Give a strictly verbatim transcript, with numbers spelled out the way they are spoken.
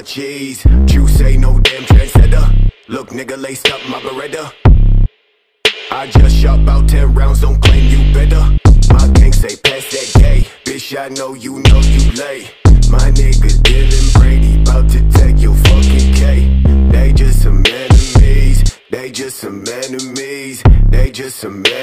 cheese. Juice ain't no damn trendsetter. Look, nigga, laced up my Beretta. I just shot about ten rounds, don't claim you better. My gang say pass that gay. Bitch, I know you know you late. My nigga Dylan Brady bout to take your fucking K. They just some enemies. They just some enemies. They just some enemies.